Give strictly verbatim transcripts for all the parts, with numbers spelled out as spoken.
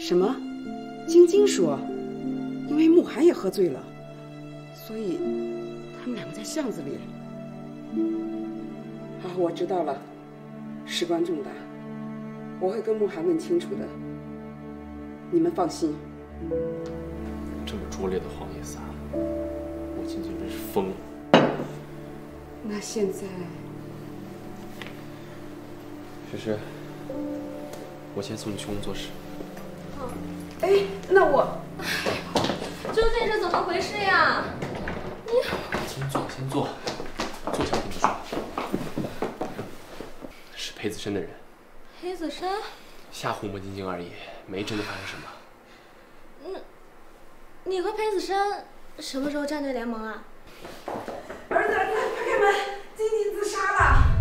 什么？晶晶说，因为慕寒也喝醉了，所以他们两个在巷子里。好，我知道了，事关重大，我会跟慕寒问清楚的。你们放心。 这么拙劣的谎言撒，母亲简直是疯了。 那现在， 诗诗，我先送你去工作室。 好。哎，那我， 究竟是怎么回事呀？你先坐，先坐，坐下跟你说。是裴子申的人。 裴子申？ 吓唬我晶晶而已，没真的发生什么。 嗯，你和裴子申什么时候站队联盟啊？ 儿子，儿子，快开门！晶晶自杀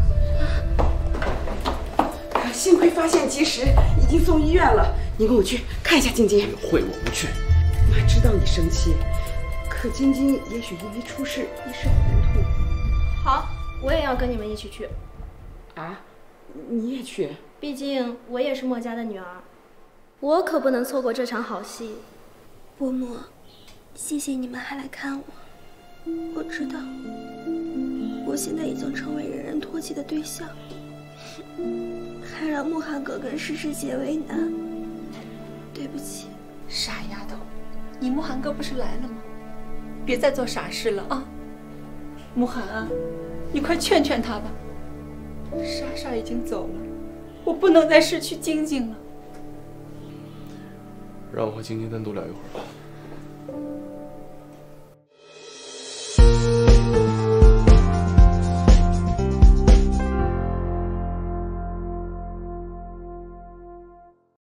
了。幸亏发现及时，已经送医院了。你跟我去看一下晶晶。 会，我不去。 妈知道你生气，可晶晶也许因为出事一时糊涂。 好，我也要跟你们一起去。 啊？你也去？ 毕竟我也是墨家的女儿，我可不能错过这场好戏。 伯母，谢谢你们还来看我。我知道，我现在已经成为人人唾弃的对象，还让慕寒哥跟诗诗姐为难。对不起。 傻丫头，你慕寒哥不是来了吗？别再做傻事了啊！慕寒啊，你快劝劝他吧。莎莎已经走了，我不能再失去晶晶了。 让我和晶晶单独聊一会儿吧。